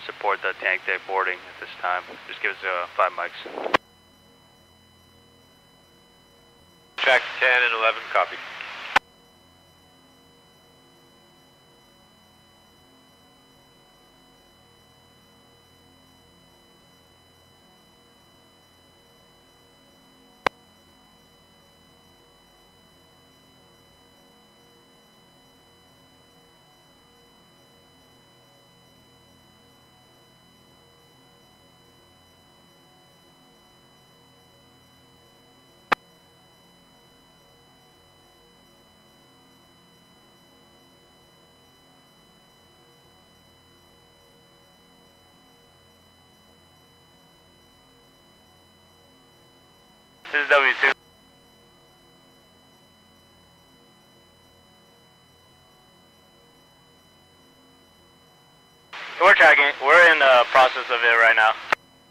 support the tank deck boarding at this time. Just give us 5 mics. Track 10 and 11, copy. This is W2. We're tracking. We're in the process of it right now.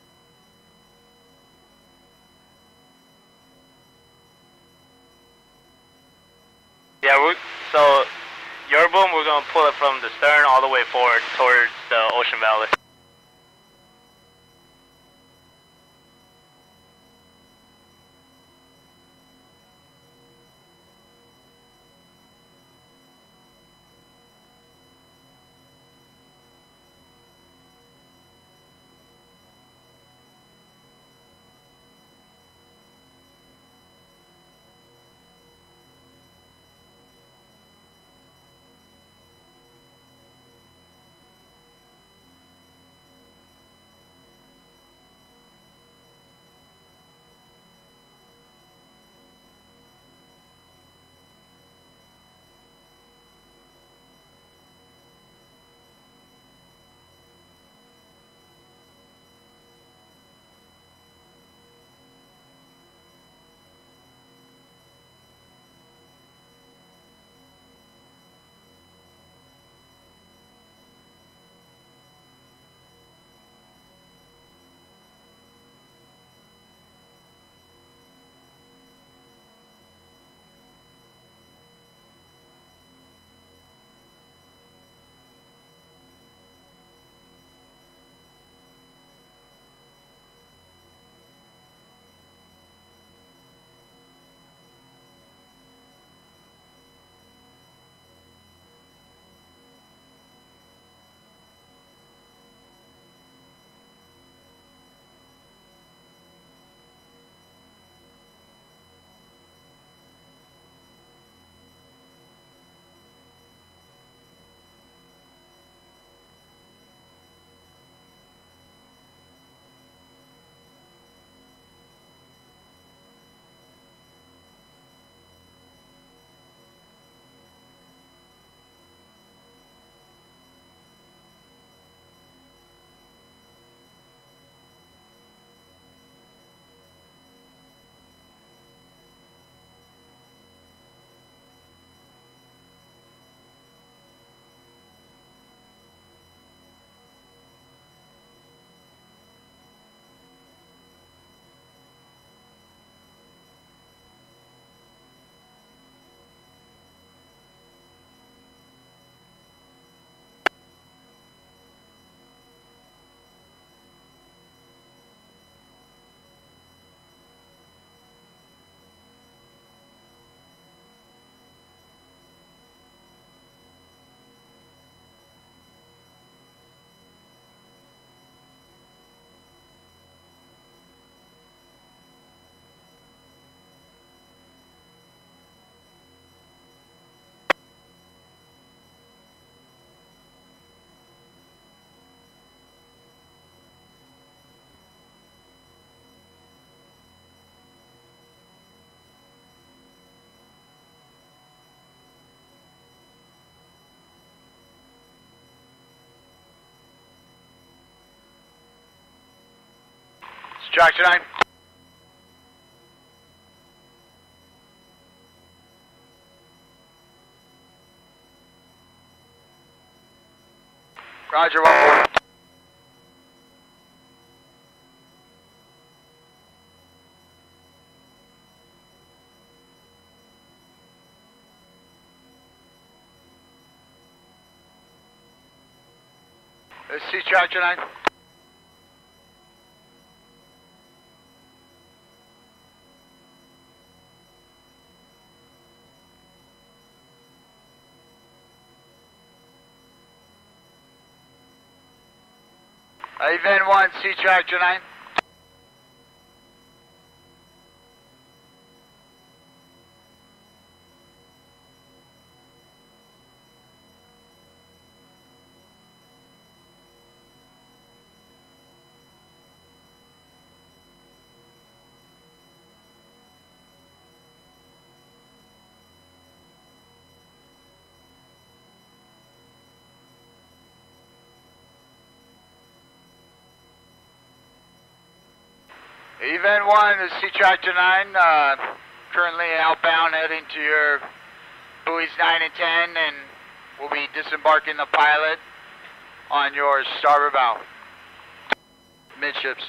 Yeah, so your boom, we're going to pull it from the stern all the way forward towards the Ocean Valley. Track 9. Roger, 1-4. Sea Tractor 9. Event 1, Sea Tractor 9. Event 1 is Sea Tractor 9, currently outbound heading to your buoys 9 and 10, and we'll be disembarking the pilot on your starboard bow, midships.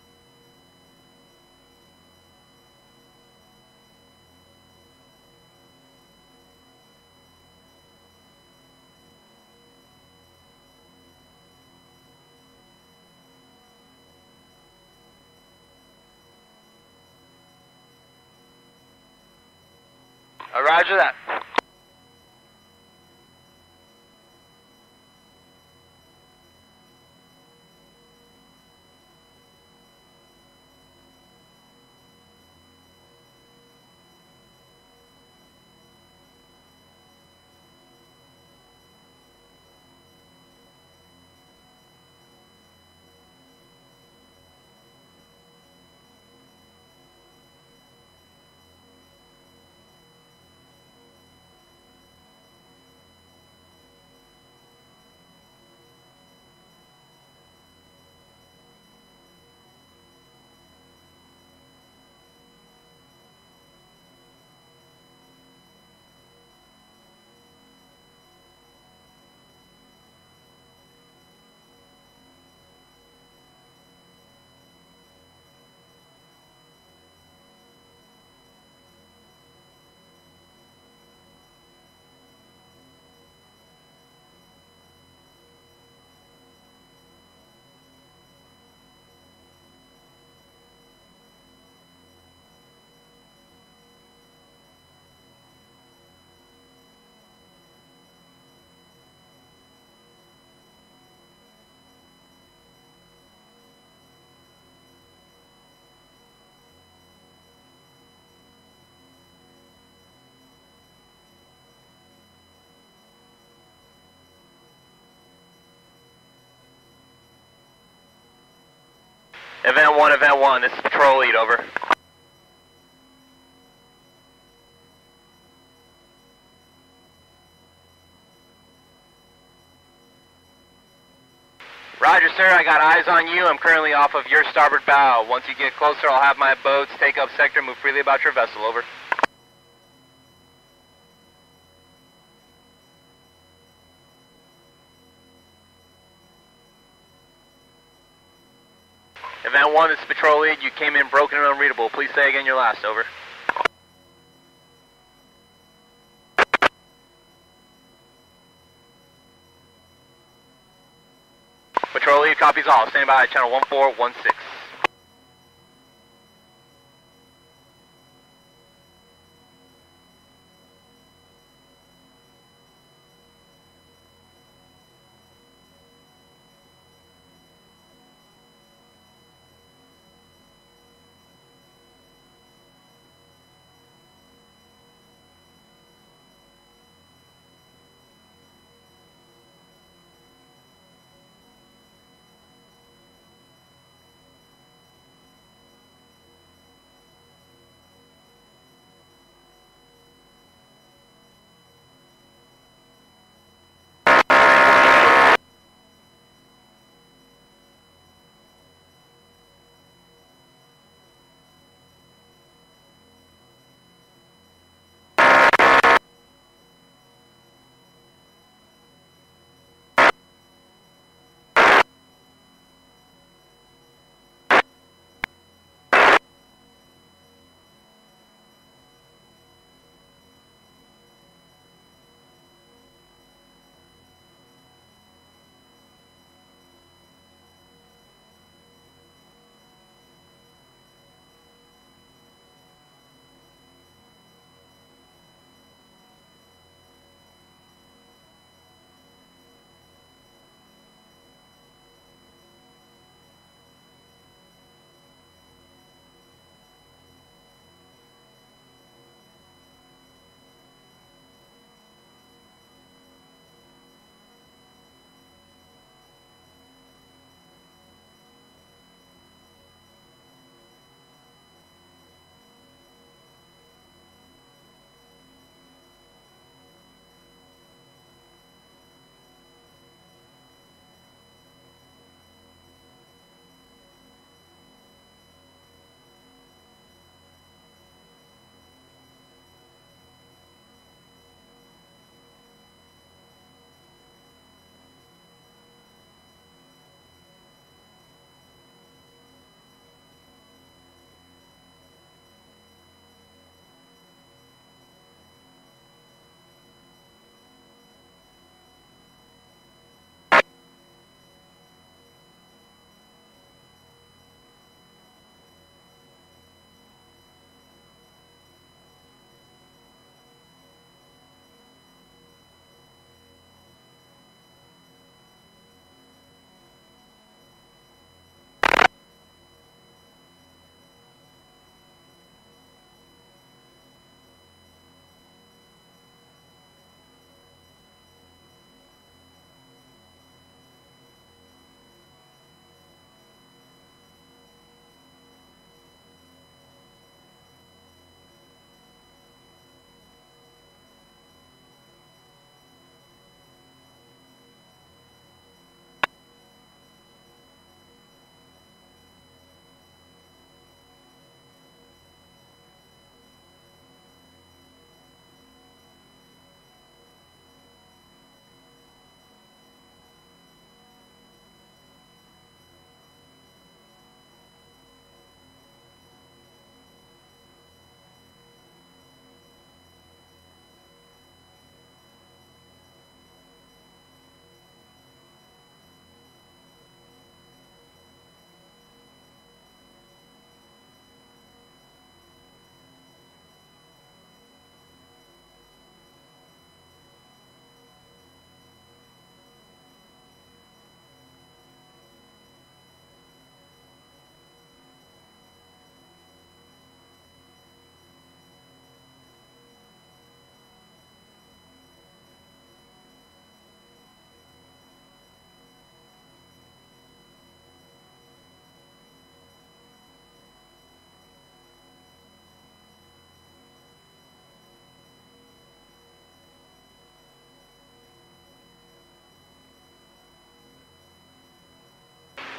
Roger that. Event 1, this is Patrol Lead, over. Roger, sir, I got eyes on you. I'm currently off of your starboard bow. Once you get closer, I'll have my boats take up sector and move freely about your vessel, over. Event 1, this is Patrol Lead. You came in broken and unreadable. Please say again your last, over. Patrol Lead copies all. Stand by at channel 1416.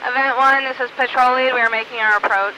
Event 1, this is Patrol Lead. We are making our approach.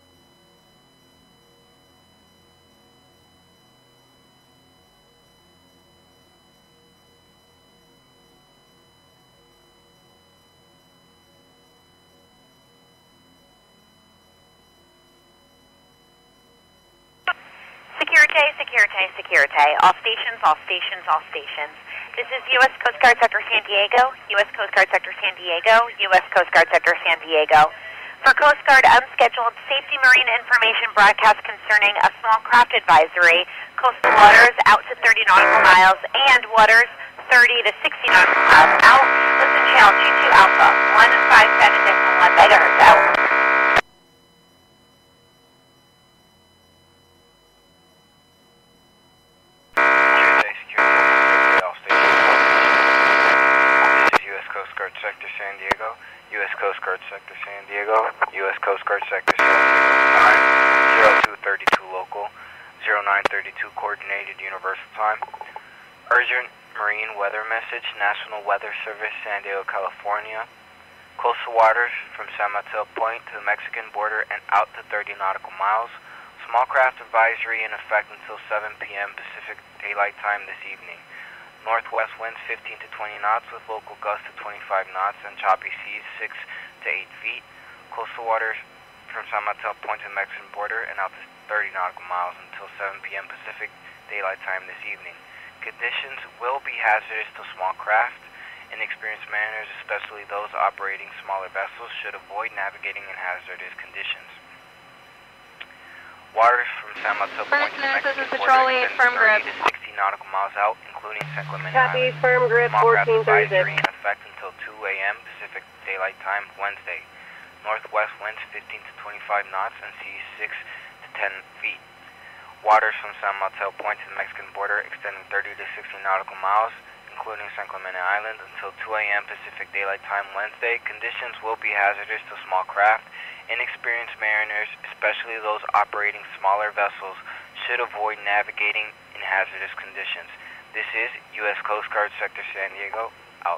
Security. All stations, all stations, all stations. This is U.S. Coast Guard Sector San Diego, U.S. Coast Guard Sector San Diego, U.S. Coast Guard Sector San Diego. For Coast Guard unscheduled safety marine information broadcast concerning a small craft advisory, coastal waters out to 30 nautical miles and waters 30 to 60 nautical miles out. Listen channel 22 Alpha, 157.1 megahertz out. U.S. Coast Guard Sector San Diego, U.S. Coast Guard Sector San Diego, 0232 local, 0932 coordinated universal time. Urgent marine weather message, National Weather Service, San Diego, California. Coastal waters from San Mateo Point to the Mexican border and out to 30 nautical miles. Small craft advisory in effect until 7 p.m. Pacific Daylight Time this evening. Northwest winds 15 to 20 knots with local gusts to 25 knots and choppy seas 6 to 8 feet. Coastal waters from San Mateo Point to the Mexican border and out to 30 nautical miles until 7 p.m. Pacific Daylight Time this evening. Conditions will be hazardous to small craft. Inexperienced mariners, especially those operating smaller vessels, should avoid navigating in hazardous conditions. Waters from San Mateo Point to the Mexican border extend 30 to 60 nautical miles out, including San Clemente Island. Firm grip, Small craft 1436. advisory in effect until 2 a.m. Pacific Daylight Time Wednesday. Northwest winds 15 to 25 knots and seas 6 to 10 feet. Waters from San Mateo Point to the Mexican border extending 30 to 60 nautical miles, including San Clemente Island, until 2 a.m. Pacific Daylight Time Wednesday. Conditions will be hazardous to small craft. Inexperienced mariners, especially those operating smaller vessels, should avoid navigating in hazardous conditions. This is U.S. Coast Guard Sector San Diego, out.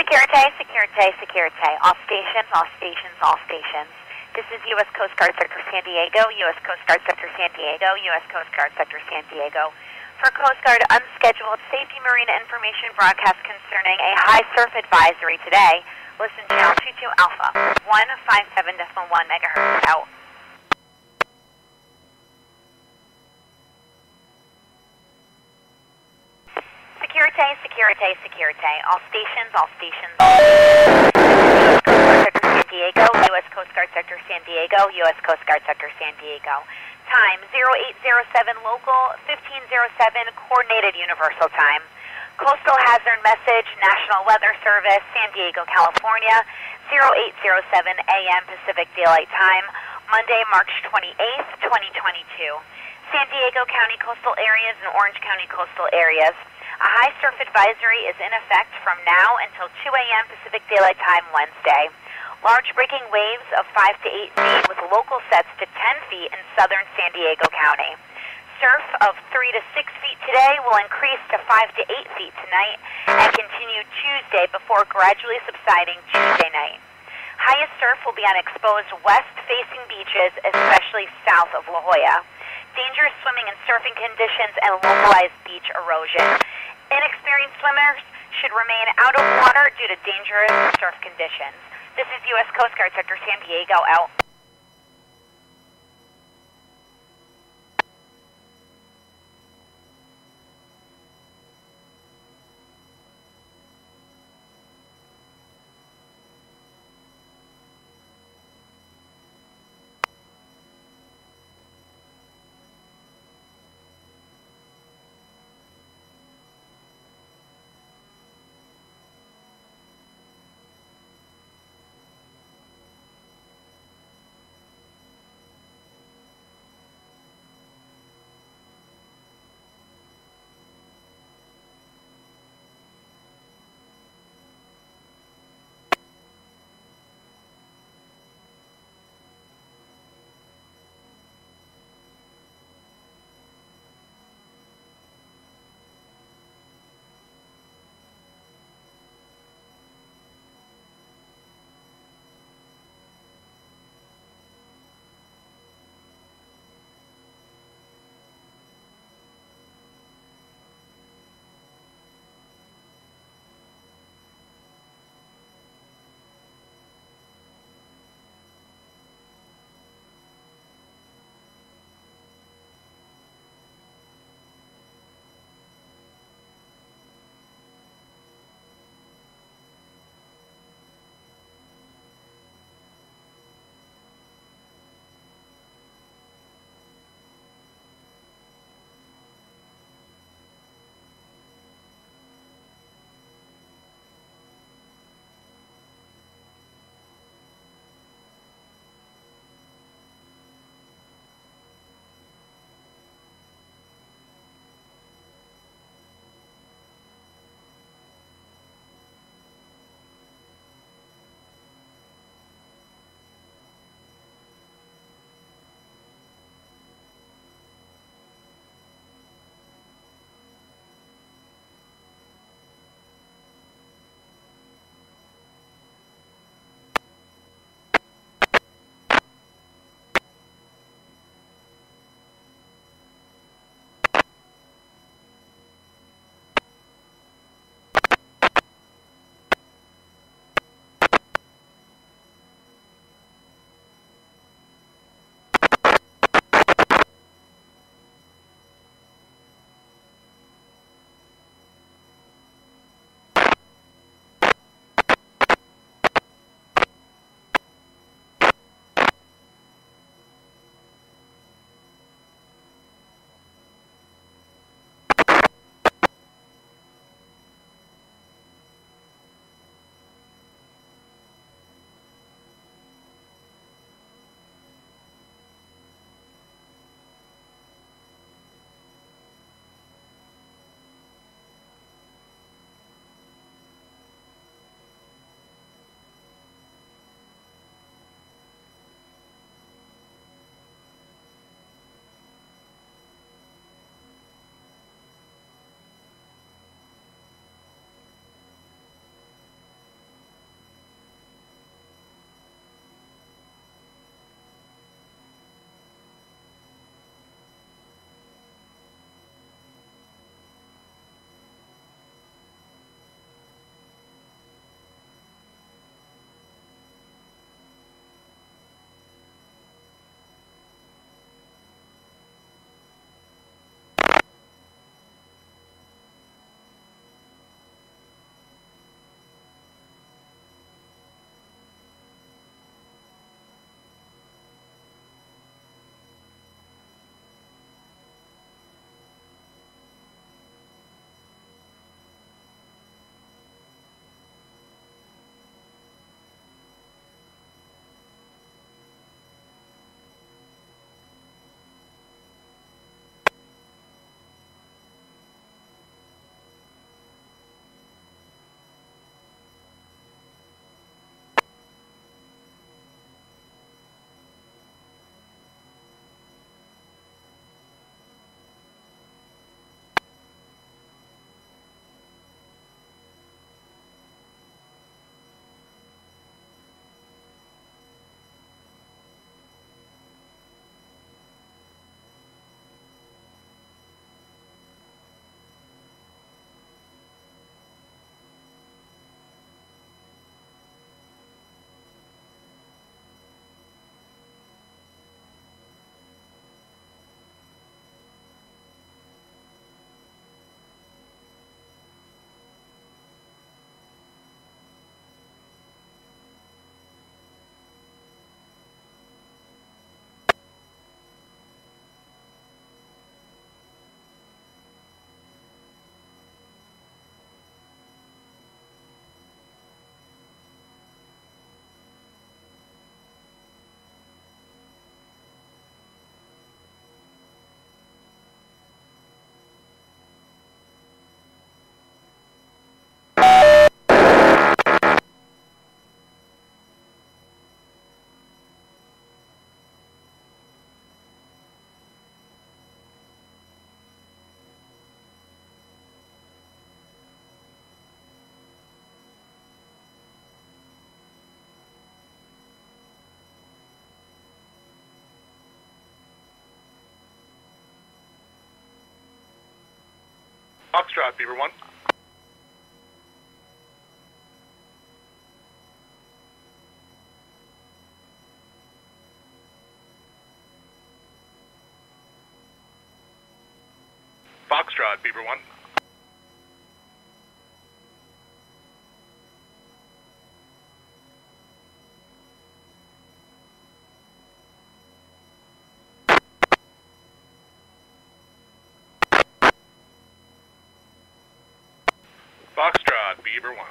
Securite. All stations, all stations, all stations. This is U.S. Coast Guard Sector San Diego, U.S. Coast Guard Sector San Diego, U.S. Coast Guard Sector San Diego. For Coast Guard unscheduled safety marine information broadcast concerning a high surf advisory today, listen channel 22 Alpha, 157.1 megahertz out. Securite. All stations, all stations, all stations. U.S. Coast Guard Sector San Diego, U.S. Coast Guard Sector San Diego. Time 0807 local, 1507 coordinated universal time. Coastal hazard message, National Weather Service, San Diego, California, 0807 a.m. Pacific Daylight Time, Monday, March 28th, 2022. San Diego County coastal areas and Orange County coastal areas. A high surf advisory is in effect from now until 2 a.m. Pacific Daylight Time Wednesday. Large breaking waves of 5 to 8 feet with local sets to 10 feet in southern San Diego County. Surf of 3 to 6 feet today will increase to 5 to 8 feet tonight and continue Tuesday before gradually subsiding Tuesday night. Highest surf will be on exposed west-facing beaches, especially south of La Jolla. Dangerous swimming and surfing conditions and localized beach erosion. Inexperienced swimmers should remain out of water due to dangerous surf conditions. This is U.S. Coast Guard Sector San Diego out. Foxtrot, Beaver 1. Foxtrot, Beaver 1. Foxtrot, Beaver 1.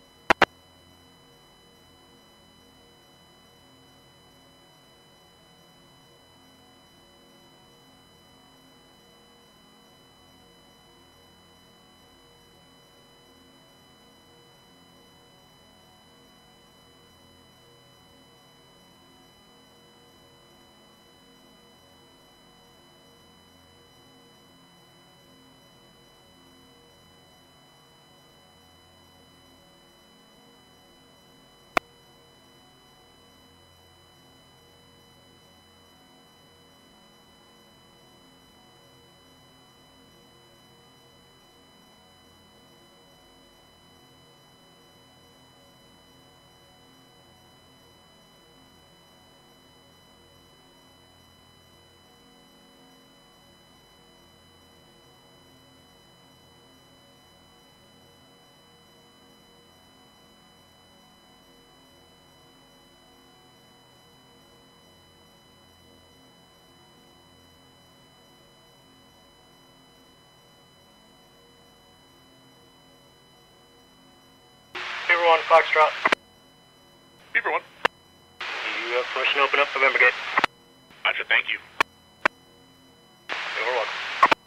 Beaver 1, Foxtrot. Beaver 1. You have permission to open up November gate. Gotcha, thank you. You're welcome.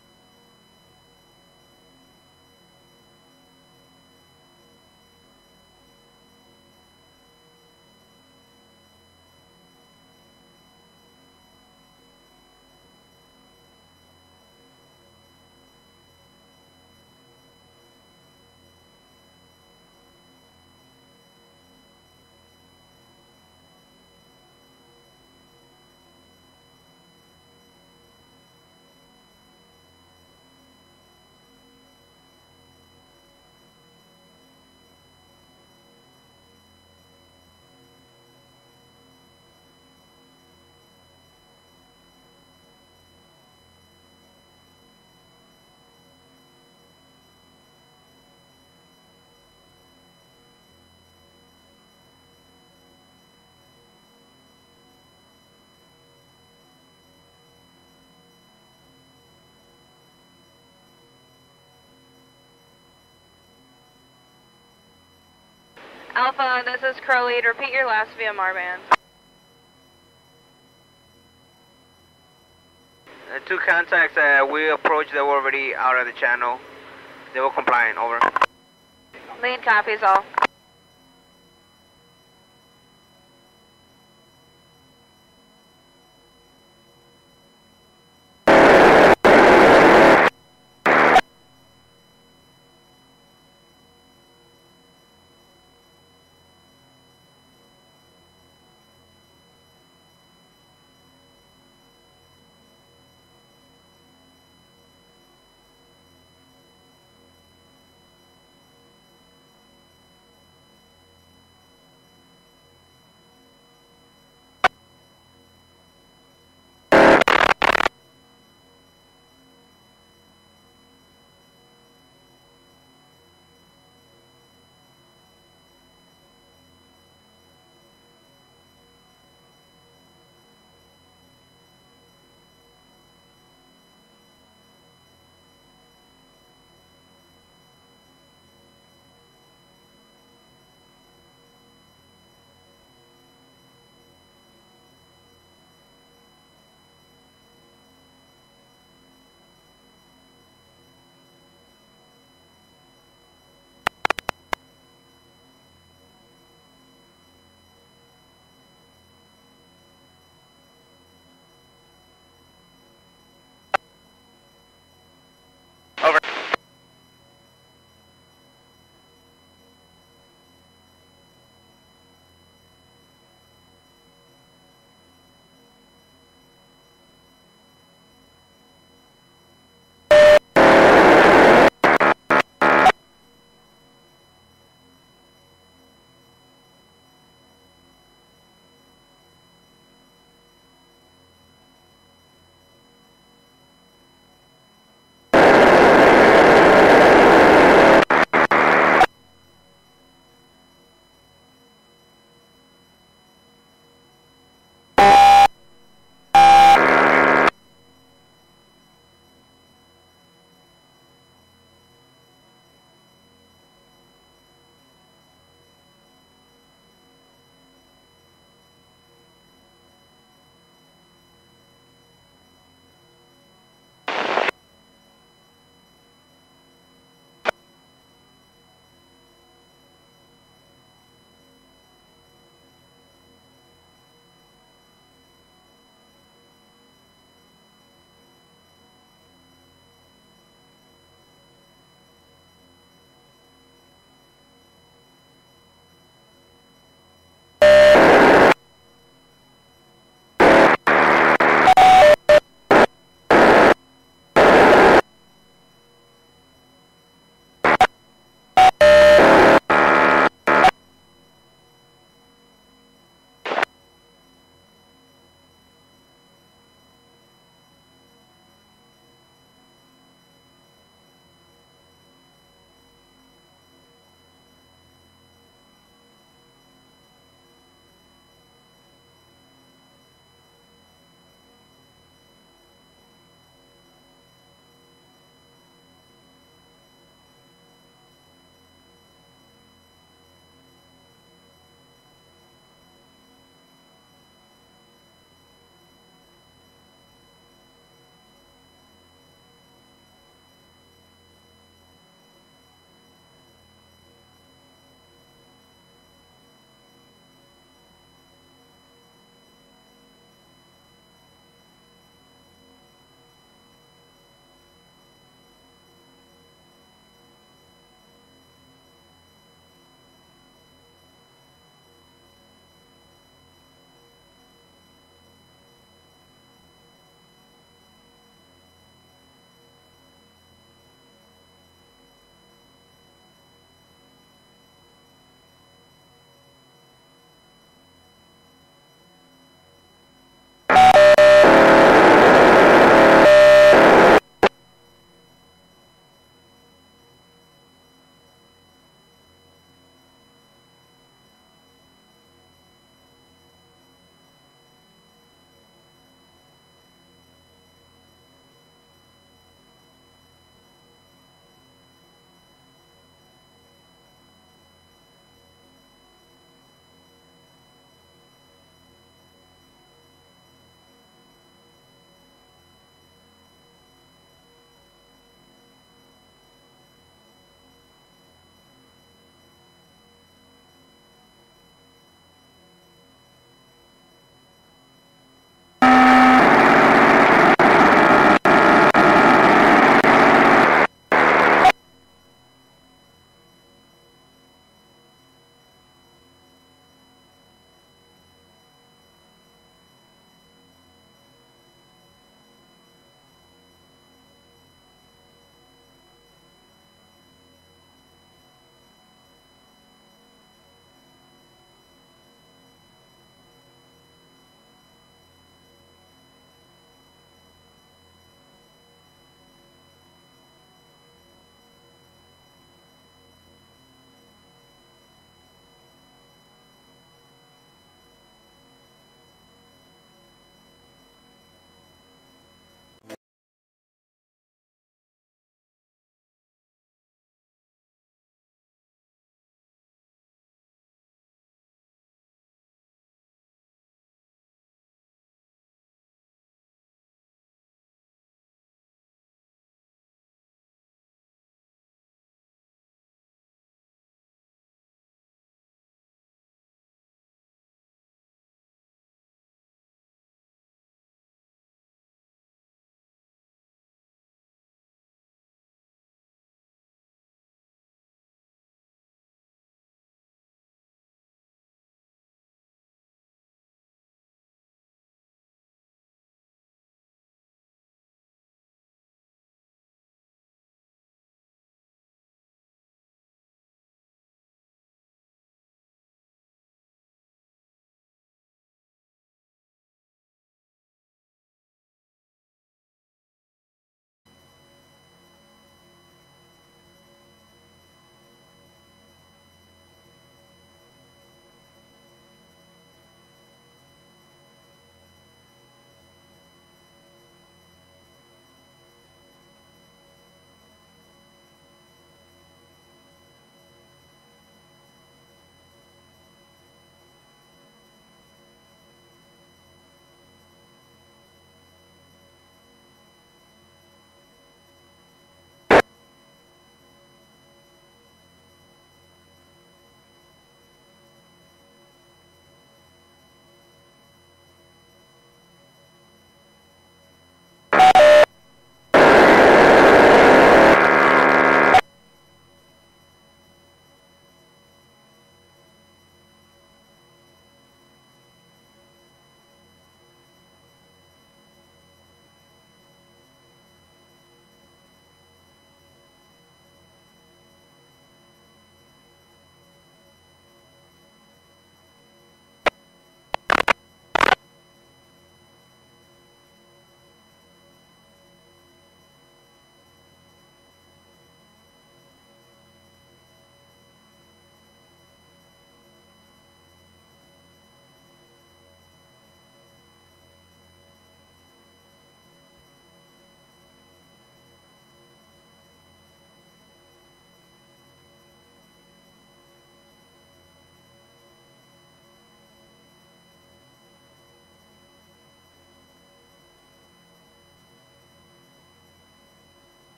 Alpha, this is Crow Lead. Repeat your last VMR band. Two contacts we approached, they were already out of the channel. They were compliant, over. Lead copies all.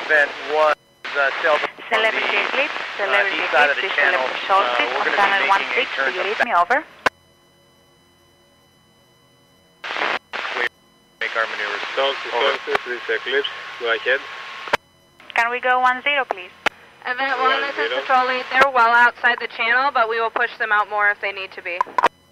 Event 1 sailed Celebrity Eclipse, Celebrity east side of Eclipse, the channel. Solstice, We're on going to channel be making a 16, turn could you to read me over? make our maneuvers. Solstice, this is Eclipse. Go ahead. Can we go 10, please? Event 1, this is Patrol Lead. They're well outside the channel, but we will push them out more if they need to be.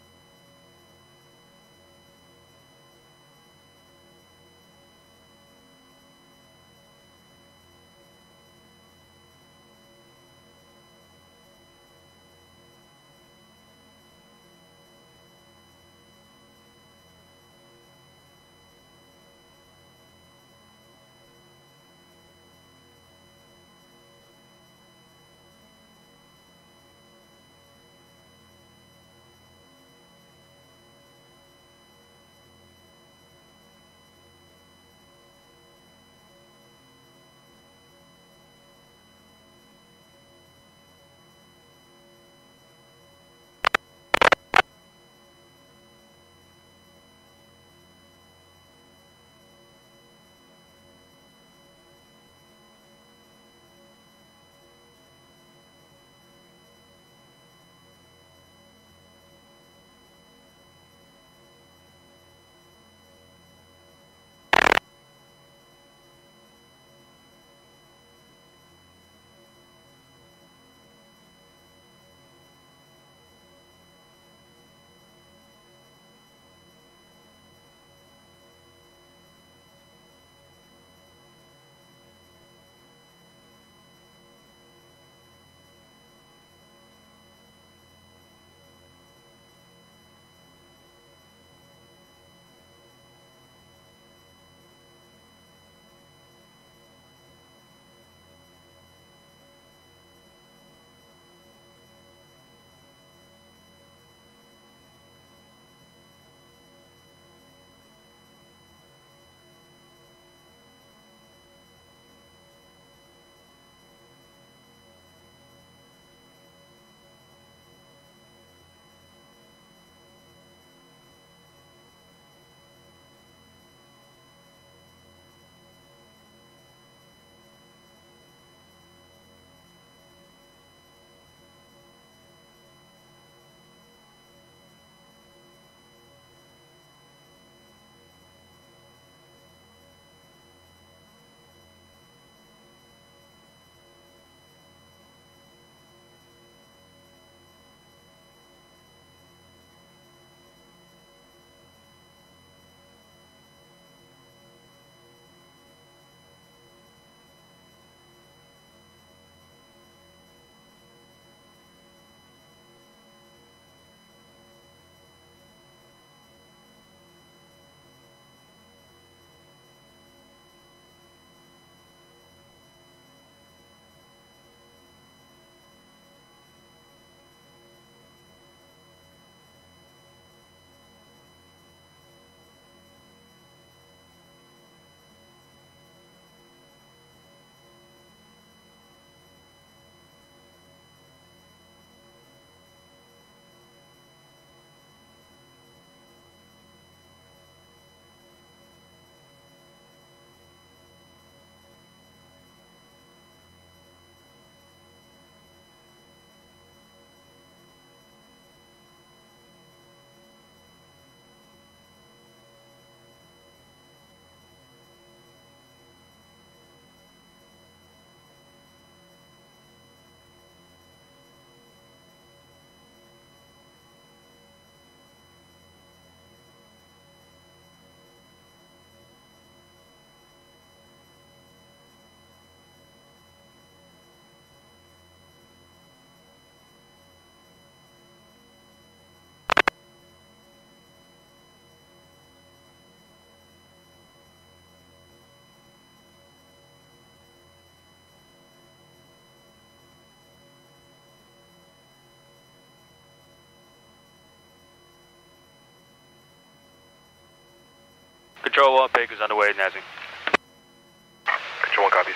Control 1, Pig is underway, Nazi. Control 1 copies.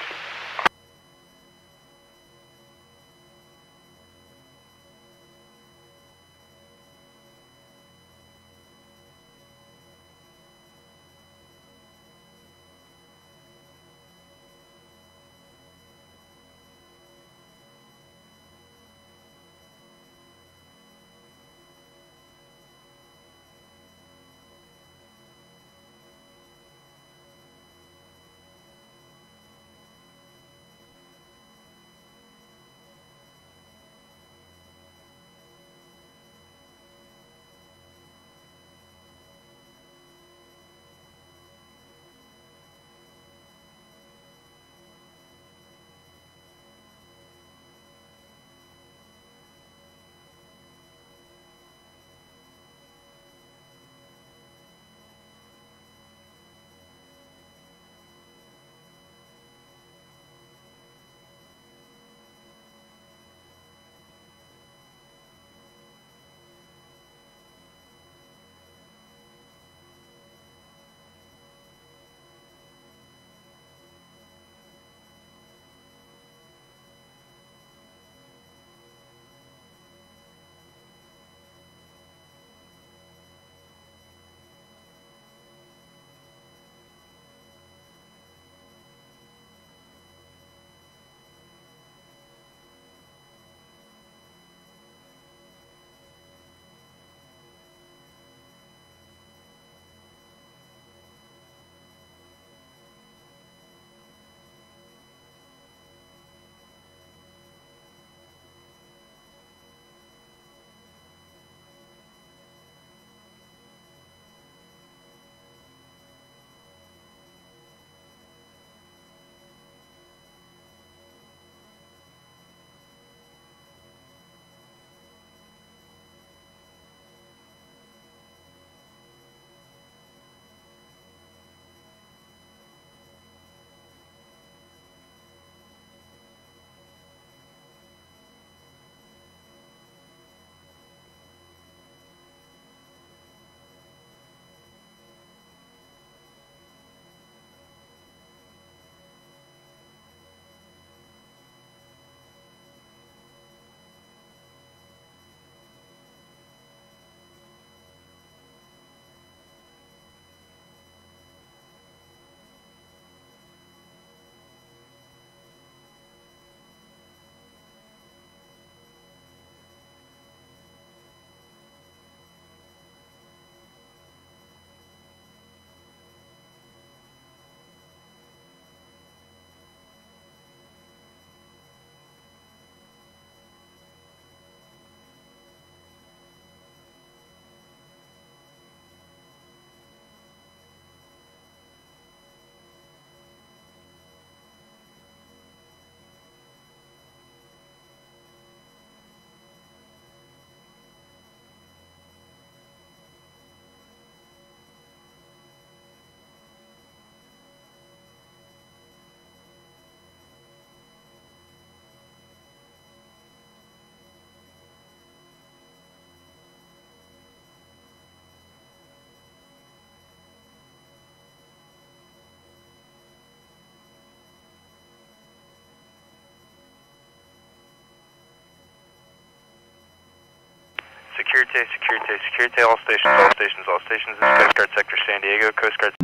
Security, all stations, all stations, all stations. This is Coast Guard Sector San Diego, Coast Guard